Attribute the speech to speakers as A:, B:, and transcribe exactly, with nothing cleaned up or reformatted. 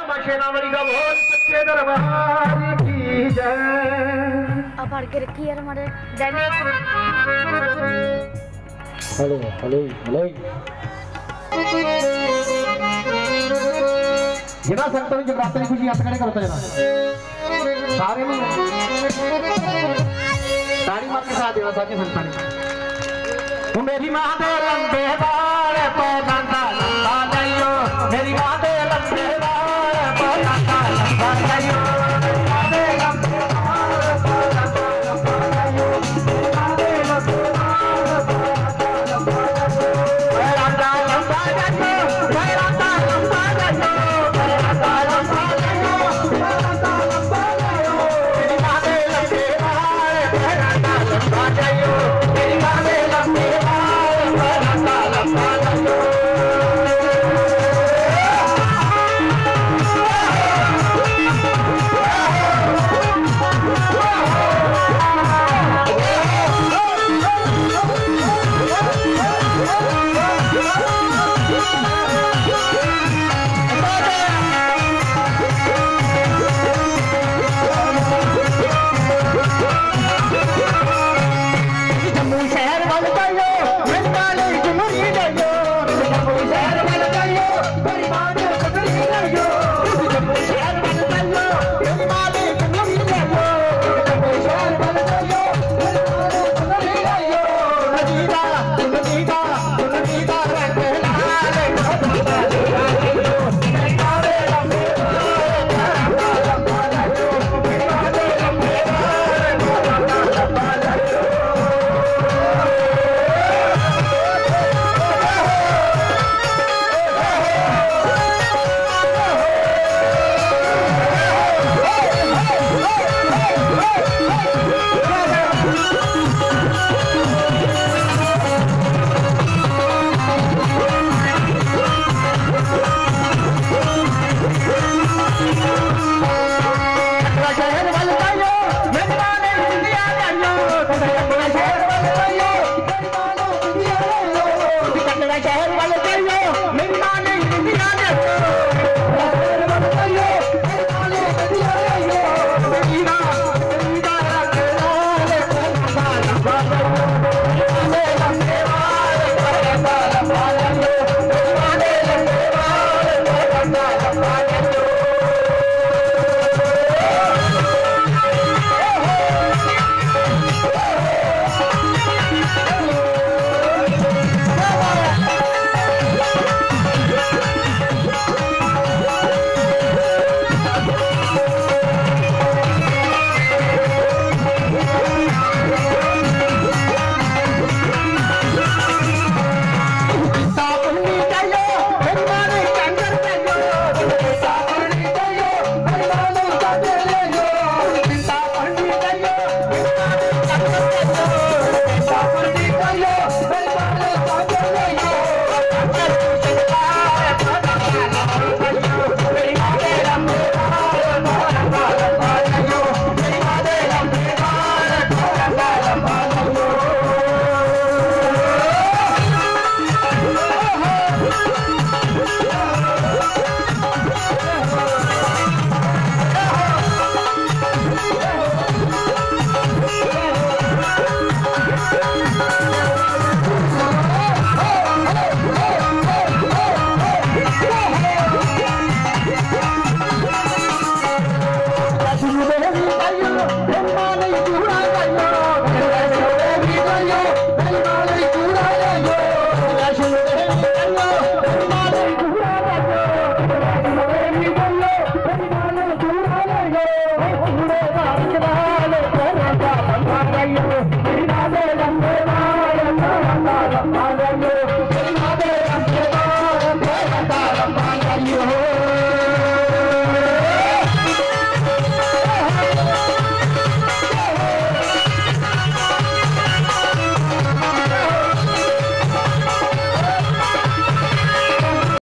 A: शेरावली का बोल सच्चे दरबार की जय।
B: अब आड़ के रखी यार हमारे डैनी।
A: हेलो हेलो हेलो जिना संतों ने जगराते की खुशी हाथ खड़े करो जना सारे में ताड़ी मार के साथ देना सारे संतान वो मेरी माँ दे लंबे बाल पौधा लंबा जाइयो मेरी माँ दे लंबे बाल पौधा लंबा जाइयो मेरी माँ दे लंबे बाल पौधा लंबा जाइयो मेरी माँ दे लंबे बाल पौधा लंबा जाइयो मेरा दा लंबा जाइयो मेरा दा लंबा जाइयो मेरा दा लंबा जाइयो मेरा दा लंबा जाइयो मेरी माँ दे लंबे बाल मेरा दा लंबा जाइयो मेरी माँ दे लंबे बाल मेरा दा लंबा जाइयो।
B: Thank you.